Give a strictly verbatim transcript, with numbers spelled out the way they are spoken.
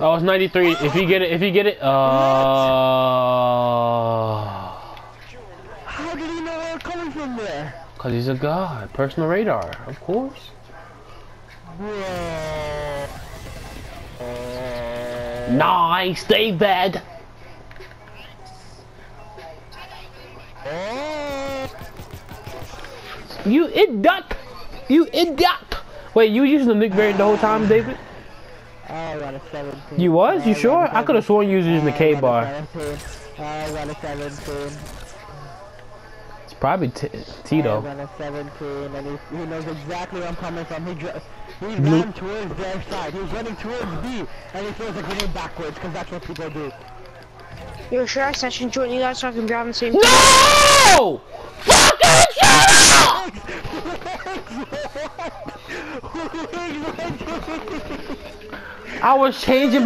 Oh, it's ninety-three. If you get it, if you get it, uh. How did he know I was coming from there? Cause he's a god. Personal radar, of course. Bro. Nice, stay bad. You idiot! You idiot! Wait, you were using the Nick variant the whole time, David? I got a seventeen. You was? You sure? I could have sworn you was using the K bar. I got a seventeen. It's probably t I Tito. got a seventeen, and he, he knows exactly where I'm coming from. He, dr he Blue. ran towards their side. He was running towards B, and he feels like he went backwards, because that's what people do. Yo, should I session join you guys so I can be on the same team? No! Fucking shut up! I was changing my class.